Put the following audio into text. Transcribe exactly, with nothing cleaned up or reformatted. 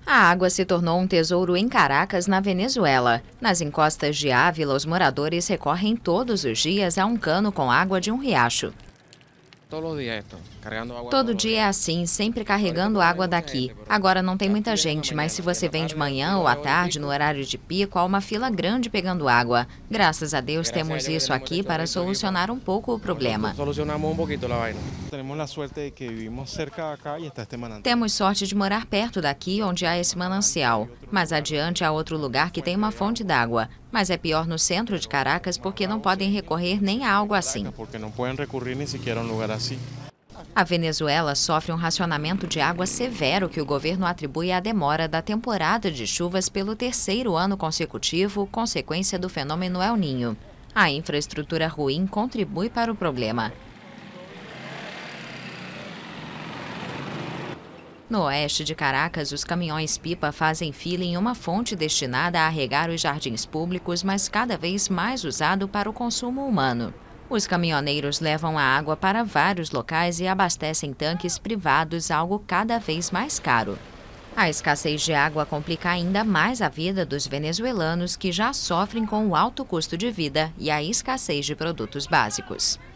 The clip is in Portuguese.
A água se tornou um tesouro em Caracas, na Venezuela. Nas encostas de Ávila, os moradores recorrem todos os dias a um cano com água de um riacho. Todo dia é assim, sempre carregando água daqui. Agora não tem muita gente, mas se você vem de manhã ou à tarde, no horário de pico, há uma fila grande pegando água. Graças a Deus temos isso aqui para solucionar um pouco o problema. Temos sorte de morar perto daqui, onde há esse manancial. Mais adiante há outro lugar que tem uma fonte d'água. Mas é pior no centro de Caracas porque não podem recorrer nem a algo assim. A Venezuela sofre um racionamento de água severo que o governo atribui à demora da temporada de chuvas pelo terceiro ano consecutivo, consequência do fenômeno El Niño. A infraestrutura ruim contribui para o problema. No oeste de Caracas, os caminhões-pipa fazem fila em uma fonte destinada a regar os jardins públicos, mas cada vez mais usado para o consumo humano. Os caminhoneiros levam a água para vários locais e abastecem tanques privados, algo cada vez mais caro. A escassez de água complica ainda mais a vida dos venezuelanos, que já sofrem com o alto custo de vida e a escassez de produtos básicos.